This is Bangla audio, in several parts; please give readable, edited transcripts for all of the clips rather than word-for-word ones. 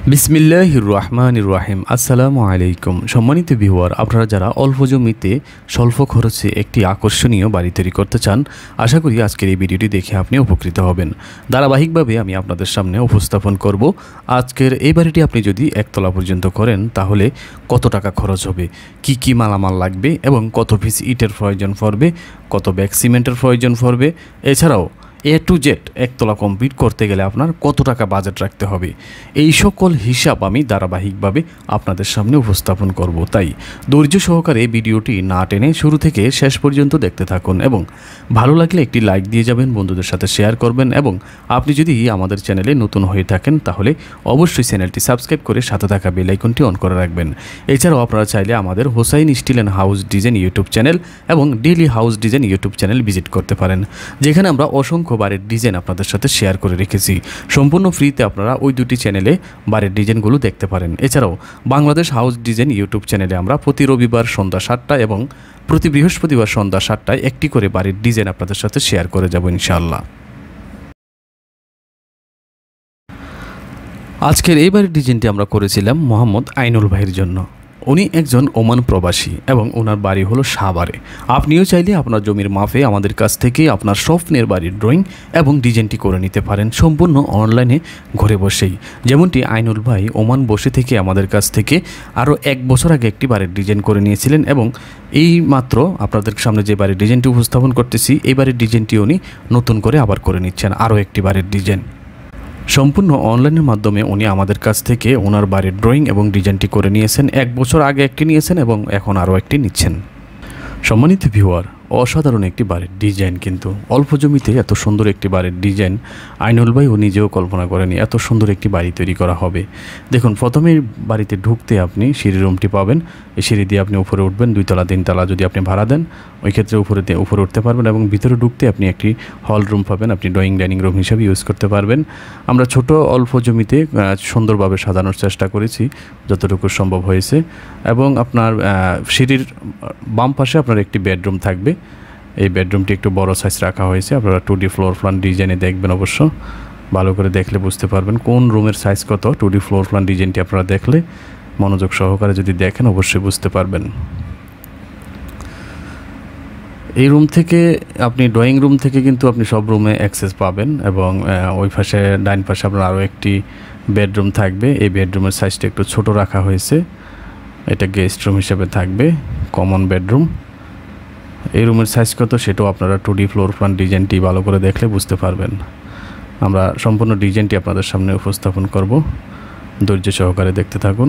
বিসমিল্লাহির রহমানির রহিম। আসসালামু আলাইকুম। সম্মানিত ভিউয়ার, আপনারা যারা অল্প জমিতে স্বল্প খরচে একটি আকর্ষণীয় বাড়ি তৈরি করতে চান, আশা করি আজকের এই ভিডিওটি দেখে আপনি উপকৃত হবেন। ধারাবাহিকভাবে আমি আপনাদের সামনে উপস্থাপন করব আজকের এই বাড়িটি আপনি যদি একতলা পর্যন্ত করেন তাহলে কত টাকা খরচ হবে, কি কি মালামাল লাগবে এবং কত পিস ইটের প্রয়োজন পড়বে, কত ব্যাগ সিমেন্টের প্রয়োজন পড়বে, এছাড়াও A to Z একতলা কমপ্লিট করতে গেলে আপনার কত টাকা বাজেট রাখতে হবে, এই সকল হিসাব আমি ধারাবাহিকভাবে আপনাদের সামনে উপস্থাপন করব। তাই ধৈর্য সহকারে ভিডিওটি না টেনে শুরু থেকে শেষ পর্যন্ত দেখতে থাকুন এবং ভালো লাগলে একটি লাইক দিয়ে যাবেন, বন্ধুদের সাথে শেয়ার করবেন এবং আপনি যদি আমাদের চ্যানেলে নতুন হয়ে থাকেন তাহলে অবশ্যই চ্যানেলটি সাবস্ক্রাইব করে সাথে থাকা বেল আইকনটি অন করে রাখবেন। এছাড়াও আপনারা চাইলে আমাদের Hossain steel and house design YouTube channel এবং daily house design YouTube channel visit করতে পারেন, যেখানে আমরা অসংখ্য বাড়ির ডিজাইন আপনাদের সাথে শেয়ার করে রেখেছি। সম্পূর্ণ ফ্রিতে আপনারা ওই দুটি চ্যানেলে বাড়ির ডিজাইনগুলো দেখতে পারেন। এছাড়াও বাংলাদেশ হাউস ডিজাইন ইউটিউব চ্যানেলে আমরা প্রতি রবিবার সন্ধ্যা 7টায় এবং প্রতি বৃহস্পতিবার সন্ধ্যা 7টায় একটি করে বাড়ির ডিজাইন আপনাদের সাথে শেয়ার করে যাব ইনশাআল্লাহ। আজকের এই বাড়ির ডিজাইনটি আমরা করেছিলাম মোহাম্মদ আইনুল ভাইয়ের জন্য। উনি একজন ওমান প্রবাসী এবং ওনার বাড়ি হলো সাভারে। আপনিও চাইলে আপনার জমির মাপে আমাদের কাছ থেকে আপনার স্বপ্নের বাড়ির ড্রয়িং এবং ডিজাইনটি করে নিতে পারেন সম্পূর্ণ অনলাইনে ঘরে বসেই। যেমনটি আইনুল ভাই ওমান বসে থেকে আমাদের কাছ থেকে আরও 1 বছর আগে একটি বাড়ির ডিজাইন করে নিয়েছিলেন এবং এই মাত্র আপনাদের সামনে যে বাড়ির ডিজাইনটি উপস্থাপন করতেছি, এই বাড়ির ডিজাইনটি উনি নতুন করে আবার করে নিচ্ছেন, আরও একটি বাড়ির ডিজাইন। সম্পূর্ণ অনলাইনের মাধ্যমে উনি আমাদের কাছ থেকে ওনার বাড়ির ড্রয়িং এবং ডিজাইনটি করে নিয়েছেন। 1 বছর আগে একটি নিয়েছেন এবং এখন আরও একটি নিচ্ছেন। সম্মানিত ভিউয়ার, অসাধারণ একটি বাড়ির ডিজাইন, কিন্তু অল্প জমিতে এত সুন্দর একটি বাড়ির ডিজাইন আইনুল ভাই ও নিজেও কল্পনা করেনি এত সুন্দর একটি বাড়ি তৈরি করা হবে। দেখুন, প্রথমে বাড়িতে ঢুকতে আপনি সিঁড়ি রুমটি পাবেন। এই সিঁড়ি দিয়ে আপনি উপরে উঠবেন, 2 তলা 3 তলা যদি আপনি ভাড়া দেন ওই ক্ষেত্রে উপরে উঠতে পারবেন এবং ভিতরে ঢুকতে আপনি একটি হল রুম পাবেন, আপনি ড্রয়িং ডাইনিং রুম হিসাবে ইউজ করতে পারবেন। আমরা ছোট অল্প জমিতে সুন্দরভাবে সাজানোর চেষ্টা করেছি যতটুকু সম্ভব হয়েছে। এবং আপনার সিঁড়ির বাম পাশে আপনার একটি বেডরুম থাকবে। এই বেডরুমটি একটু বড় সাইজ রাখা হয়েছে। আপনারা 2D ফ্লোর প্ল্যান ডিজাইনে দেখবেন, অবশ্য ভালো করে দেখলে বুঝতে পারবেন কোন রুমের সাইজ কত। 2D ফ্লোর প্ল্যান ডিজাইনটি আপনারা দেখলে মনোযোগ সহকারে যদি দেখেন অবশ্যই বুঝতে পারবেন। এই রুম থেকে আপনি ড্রয়িং রুম থেকে কিন্তু আপনি সব রুমে অ্যাক্সেস পাবেন এবং ওই পাশে ডাইন পাশে আপনার আরও একটি বেডরুম থাকবে। এই বেডরুমের সাইজটা একটু ছোট রাখা হয়েছে, এটা গেস্ট রুম হিসেবে থাকবে, কমন বেডরুম। এই রুমের সাইজ কত সেটাও আপনারা 2D ফ্লোর প্ল্যান ডিজাইনটি ভালো করে দেখলে বুঝতে পারবেন। আমরা সম্পূর্ণ ডিজাইনটি আপনাদের সামনে উপস্থাপন করব, ধৈর্য সহকারে দেখতে থাকুন।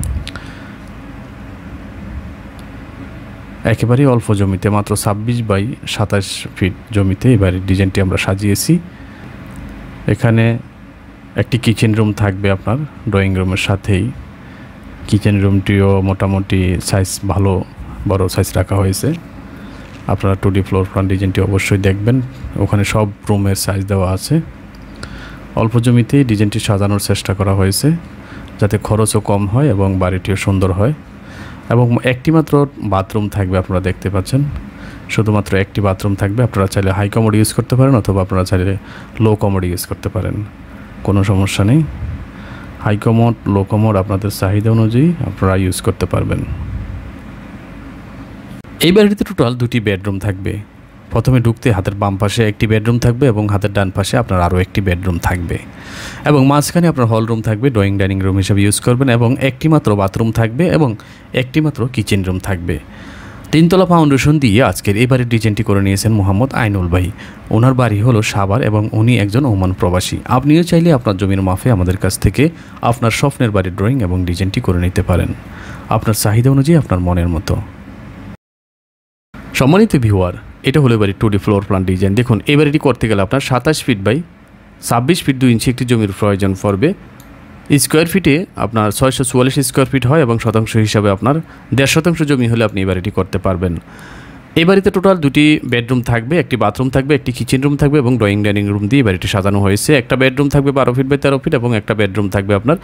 একেবারেই অল্প জমিতে মাত্র 26 বাই 27 ফিট জমিতে এই বাড়ির ডিজাইনটি আমরা সাজিয়েছি। এখানে একটি কিচেন রুম থাকবে আপনার ড্রয়িং রুমের সাথেই। কিচেন রুমটিও মোটামুটি সাইজ ভালো বড় সাইজ রাখা হয়েছে। আপনারা 2D ফ্লোর প্ল্যান ডিজাইনটি অবশ্যই দেখবেন, ওখানে সব রুমের সাইজ দেওয়া আছে। অল্প জমিতেই ডিজাইনটি সাজানোর চেষ্টা করা হয়েছে যাতে খরচও কম হয় এবং বাড়িটিও সুন্দর হয়। এবং একটি মাত্র বাথরুম থাকবে, আপনারা দেখতে পাচ্ছেন, শুধুমাত্র একটি বাথরুম থাকবে। আপনারা চাইলে হাই কমোড ইউজ করতে পারেন অথবা আপনারা চাইলে লো কমোড ইউজ করতে পারেন, কোনো সমস্যা নেই। হাই কমোড লো কমোড আপনাদের চাহিদা অনুযায়ী আপনারা ইউজ করতে পারবেন। এই বাড়িটিতে টোটাল 2টি বেডরুম থাকবে। প্রথমে ঢুকতে হাতের বাম পাশে একটি বেডরুম থাকবে এবং হাতের ডান পাশে আপনার আরও একটি বেডরুম থাকবে এবং মাঝখানে আপনার হল রুম থাকবে, ড্রয়িং ডাইনিং রুম হিসেবে ইউজ করবেন এবং একটি মাত্র বাথরুম থাকবে এবং একটি মাত্র কিচেন রুম থাকবে। 3 তলা ফাউন্ডেশন দিয়ে আজকের এই বাড়ির ডিজাইনটি করে নিয়েছেন মোহাম্মদ আইনুল ভাই। ওনার বাড়ি হলো সাভার এবং উনি একজন ওমান প্রবাসী। আপনিও চাইলে আপনার জমির মাপে আমাদের কাছ থেকে আপনার স্বপ্নের বাড়ির ড্রয়িং এবং ডিজাইনটি করে নিতে পারেন আপনার চাহিদা অনুযায়ী, আপনার মনের মতো। সম্মানিত ভিউয়ার, এটা হলো বাড়ির 2D ফ্লোর প্ল্যান ডিজাইন। দেখুন, এই বাড়িটি করতে গেলে আপনার 27 ফিট বাই 26 ফিট 2 ইঞ্চি একটি জমির প্রয়োজন পড়বে। স্কোয়ার ফিটে আপনার 644 স্কোয়ার ফিট হয় এবং শতাংশ হিসাবে আপনার 1.5 শতাংশ জমি হলে আপনি এই বাড়িটি করতে পারবেন। এই বাড়িতে টোটাল 2টি বেডরুম থাকবে, একটি বাথরুম থাকবে, একটি কিচেন রুম থাকবে এবং ড্রয়িং ডাইনিং রুম দিয়ে বাড়িটি সাজানো হয়েছে। একটা বেডরুম থাকবে 12 ফিট বাই 13 ফিট এবং একটা বেডরুম থাকবে আপনার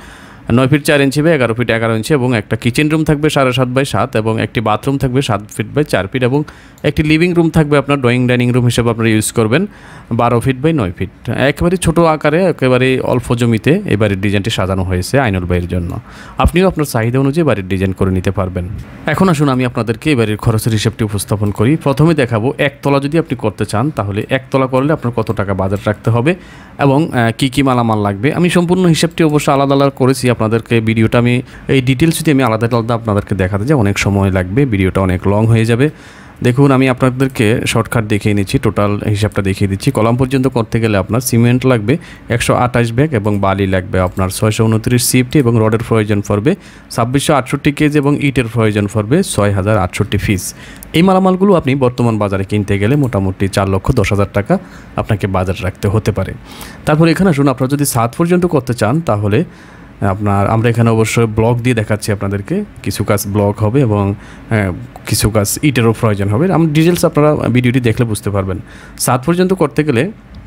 9 ফিট 4 ইঞ্চি বা 11 ফিট 11 ইঞ্চি এবং একটা কিচেন রুম থাকবে 7.5 বাই 7 এবং একটি বাথরুম থাকবে 7 ফিট বাই 4 ফিট এবং একটি লিভিং রুম থাকবে আপনার ড্রয়িং ডাইনিং রুম হিসেবে আপনারা ইউজ করবেন 12 ফিট বাই 9 ফিট। একেবারে ছোটো আকারে একেবারে অল্প জমিতে এই বাড়ির ডিজাইনটি সাজানো হয়েছে আইনুল ভাইয়ের জন্য। আপনিও আপনার চাহিদা অনুযায়ী বাড়ির ডিজাইন করে নিতে পারবেন। এখন আসুন আমি আপনাদেরকে এই বাড়ির খরচের হিসাবটি উপস্থাপন করি। প্রথমে দেখাবো একতলা যদি আপনি করতে চান তাহলে একতলা করলে আপনার কত টাকা বাজেট রাখতে হবে এবং কি কি মালামাল লাগবে। আমি সম্পূর্ণ হিসাবটি অবশ্য আলাদা আলাদা করেছি আপনাদেরকে। ভিডিওটা আমি এই ডিটেলস যদি আমি আলাদা আলাদা আপনাদেরকে দেখাতে যাই অনেক সময় লাগবে, ভিডিওটা অনেক লং হয়ে যাবে। দেখুন আমি আপনাদেরকে শর্টকাট দেখিয়ে নিচ্ছি, টোটাল হিসাবটা দেখিয়ে দিচ্ছি। কলাম পর্যন্ত করতে গেলে আপনার সিমেন্ট লাগবে 128 ব্যাগ এবং বালি লাগবে আপনার 629 সিএফটি এবং রডের প্রয়োজন পড়বে 2668 কেজি এবং ইটের প্রয়োজন পড়বে 6068 পিস। এই মালামালগুলো আপনি বর্তমান বাজারে কিনতে গেলে মোটামুটি 4,10,000 টাকা আপনাকে বাজার রাখতে হতে পারে। তারপর এখানে আসুন আপনারা যদি 7 পর্যন্ত করতে চান তাহলে আমরা এখানে অবশ্যই ব্লক দিয়ে দেখাচ্ছি আপনাদেরকে। কিছু কাজ ব্লক হবে এবং কিছু কাজ ইটেরও প্রয়োজন হবে। আমি ডিটেলস আপনারা ভিডিওটি দেখলে বুঝতে পারবেন। 7 পর্যন্ত করতে গেলে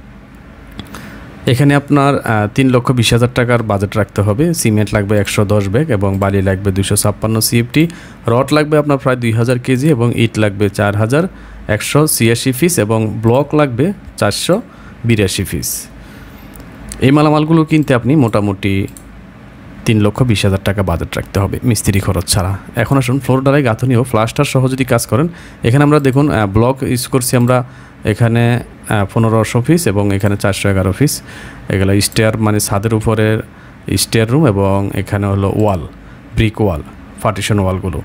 এখানে আপনার 3,20,000 টাকার বাজেট রাখতে হবে। সিমেন্ট লাগবে 110 ব্যাগ এবং বালি লাগবে 256 সিএফটি, রড লাগবে আপনার প্রায় 2000 কেজি এবং ইট লাগবে 4186 পিস এবং ব্লক লাগবে 482 পিস। এই মালামালগুলো কিনতে আপনি মোটামুটি 3,20,000 টাকা বাজেট রাখতে হবে মিস্ত্রি খরচ ছাড়া। এখন আসুন ফ্লোর ঢালাই গাঁথনি ও প্লাস্টার সহ যদি কাজ করেন, এখানে আমরা দেখুন ব্লক ইউজ করছি আমরা এখানে 1500 পিস এবং এখানে 411 পিস। এগুলো স্টেয়ার মানে ছাদের উপরের স্টেয়ার রুম এবং এখানে হলো ওয়াল, ব্রিক ওয়াল, পার্টিশন ওয়ালগুলো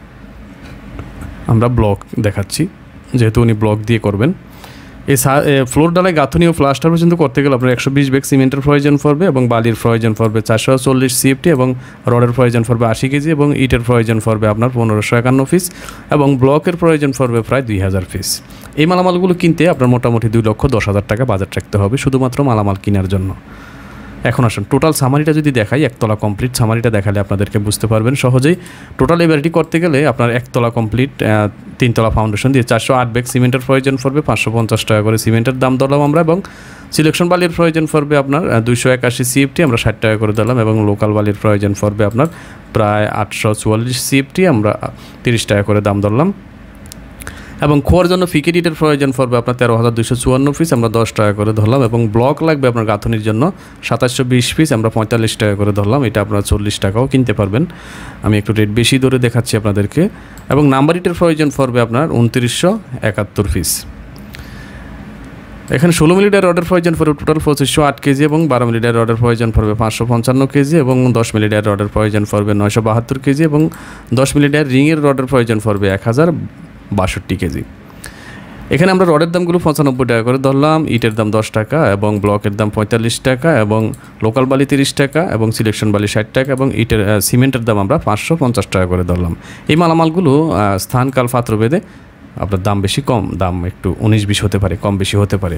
আমরা ব্লক দেখাচ্ছি যেহেতু উনি ব্লক দিয়ে করবেন। এই ফ্লোর ঢালাই গাঁথনি ও প্লাস্টার পর্যন্ত করতে গেলে আপনার 120 ব্যাগ সিমেন্টের প্রয়োজন পড়বে এবং বালির প্রয়োজন পড়বে 440 সিএফটি এবং রডের প্রয়োজন পড়বে 80 কেজি এবং ইটের প্রয়োজন পড়বে আপনার 1551 পিস এবং ব্লকের প্রয়োজন পড়বে প্রায় 2000 পিস। এই মালামালগুলো কিনতে আপনার মোটামুটি 2,10,000 টাকা বাজেট রাখতে হবে শুধুমাত্র মালামাল কেনার জন্য। এখন আসুন টোটাল সামারিটা যদি দেখাই, একতলা কমপ্লিট সামারিটা দেখালে আপনাদেরকে বুঝতে পারবেন সহজেই। টোটাল এই বাড়িটি করতে গেলে আপনার একতলা কমপ্লিট 3তলা ফাউন্ডেশন দিয়ে 408 ব্যাগ সিমেন্টের প্রয়োজন পড়বে 550 টাকা করে সিমেন্টের দাম ধরলাম আমরা এবং সিলেকশন বালির প্রয়োজন পড়বে আপনার 281 সিএফটি আমরা 60 টাকা করে দিলাম এবং লোকাল বালির প্রয়োজন পড়বে আপনার প্রায় 844 সিএফটি আমরা 30 টাকা করে দাম ধরলাম এবং খোয়ার জন্য ফিকেট ইটের প্রয়োজন পড়বে আপনার 13,254 পিস আমরা 10 টাকা করে ধরলাম এবং ব্লক লাগবে আপনার গাঁথনির জন্য 2720 পিস আমরা 45 টাকা করে ধরলাম। এটা আপনারা 40 টাকাও কিনতে পারবেন, আমি একটু রেট বেশি ধরে দেখাচ্ছি আপনাদেরকে। এবং নাম্বার ইটের প্রয়োজন পড়বে আপনার 2971 পিস। এখানে 16 মিলি রডের প্রয়োজন পড়বে টোটাল 2508 কেজি এবং 12 মিলি রডের প্রয়োজন পড়বে 555 কেজি এবং 10 মিলি রডের প্রয়োজন পড়বে 972 কেজি এবং 10 মিলি রিংয়ের রডের প্রয়োজন পড়বে 1062 কেজি। এখানে আমরা রডের দামগুলো 95 টাকা করে ধরলাম, ইটের দাম 10 টাকা এবং ব্লকের দাম 45 টাকা এবং লোকাল বালি 30 টাকা এবং সিলেকশন বালি 60 টাকা এবং ইটের সিমেন্টের দাম আমরা 550 টাকা করে ধরলাম। এই মালামালগুলো স্থানকাল পাত্র ভেদে আপনার দাম বেশি কম, দাম একটু 19-20 হতে পারে, কম বেশি হতে পারে।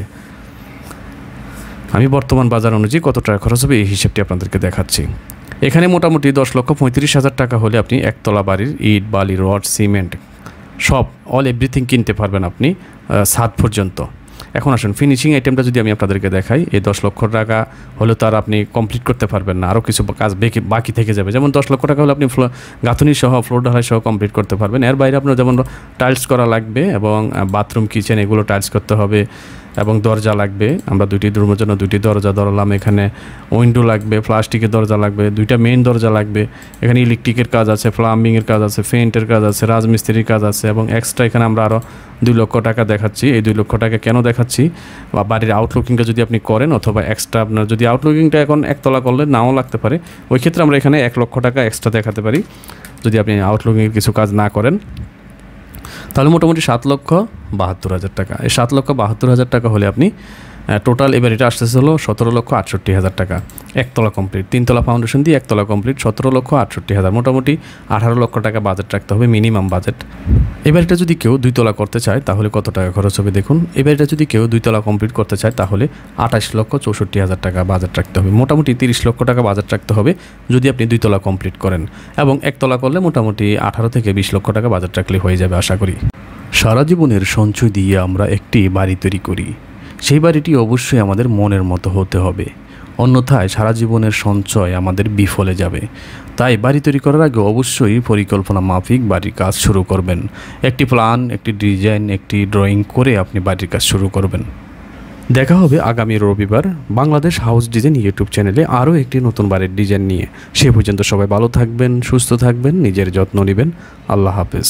আমি বর্তমান বাজার অনুযায়ী কত টাকা খরচ হবে এই হিসেবটি আপনাদেরকে দেখাচ্ছি। এখানে মোটামুটি 10,35,000 টাকা হলে আপনি একতলা বাড়ির ইট, বালি, রড, সিমেন্ট সব অল এভরিথিং কিনতে পারবেন আপনি 7 পর্যন্ত। এখন আসুন ফিনিশিং আইটেমটা যদি আমি আপনাদেরকে দেখাই, এই 10 লক্ষ টাকা হলে তার আপনি কমপ্লিট করতে পারবেন না, আরও কিছু কাজ বাকি থেকে যাবে। যেমন 10 লক্ষ টাকা হলে আপনি গাঁথনি সহ ফ্লোর ঢালাই সহ কমপ্লিট করতে পারবেন। এর বাইরে আপনার যেমন টাইলস করা লাগবে এবং বাথরুম কিচেন এগুলো টাইলস করতে হবে এবং দরজা লাগবে, আমরা 2টি রুমের জন্য 2টি দরজা ধরলাম। এখানে উইন্ডো লাগবে, প্লাস্টিকের দরজা লাগবে, 2টা মেইন দরজা লাগবে। এখানে ইলেকট্রিকের কাজ আছে, প্লাম্বিংয়ের কাজ আছে, পেইন্টের কাজ আছে, রাজমিস্ত্রির কাজ আছে এবং এক্সট্রা এখানে আমরা আরও 2 লক্ষ টাকা দেখাচ্ছি। এই 2 লক্ষ টাকা কেন দেখাচ্ছি, বা বাড়ির আউটলুকিংটা যদি আপনি করেন অথবা এক্সট্রা আপনার যদি আউটলুকিংটা এখন একতলা করলে নাও লাগতে পারে, ওই ক্ষেত্রে আমরা এখানে 1 লক্ষ টাকা এক্সট্রা দেখাতে পারি। যদি আপনি আউটলুকিংয়ের কিছু কাজ না করেন তাহলে মোটামুটি 7,72,000 টাকা। এই 7,72,000 টাকা হলে আপনি টোটাল এবার এটা আসতেছে হলো 17,68,000 টাকা। একতলা কমপ্লিট, 3তলা ফাউন্ডেশন দিয়ে একতলা কমপ্লিট 17,68,000, মোটামুটি 18 লক্ষ টাকা বাজেট রাখতে হবে মিনিমাম বাজেট। এবার এটা যদি কেউ 2তলা করতে চায় তাহলে কত টাকা খরচ হবে দেখুন। এবার এটা যদি কেউ 2তলা কমপ্লিট করতে চায় তাহলে 28,64,000 টাকা বাজেট রাখতে হবে, মোটামুটি 30 লক্ষ টাকা বাজেট রাখতে হবে যদি আপনি 2তলা কমপ্লিট করেন এবং একতলা করলে মোটামুটি 18 থেকে 20 লক্ষ টাকা বাজেট রাখলে হয়ে যাবে আশা করি। সারা জীবনের সঞ্চয় দিয়ে আমরা একটি বাড়ি তৈরি করি, সেই বাড়িটি অবশ্যই আমাদের মনের মতো হতে হবে। অন্যথায় সারা জীবনের সঞ্চয় আমাদের বিফলে যাবে। তাই বাড়ি তৈরি করার আগে অবশ্যই পরিকল্পনা মাফিক বাড়ির কাজ শুরু করবেন। একটি প্ল্যান, একটি ডিজাইন, একটি ড্রয়িং করে আপনি বাড়ির কাজ শুরু করবেন। দেখা হবে আগামী রবিবার বাংলাদেশ হাউস ডিজাইন ইউটিউব চ্যানেলে আরও একটি নতুন বাড়ির ডিজাইন নিয়ে। সে পর্যন্ত সবাই ভালো থাকবেন, সুস্থ থাকবেন, নিজের যত্ন নেবেন। আল্লাহ হাফেজ।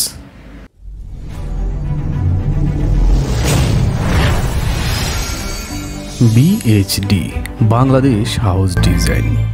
BHD Bangladesh house design.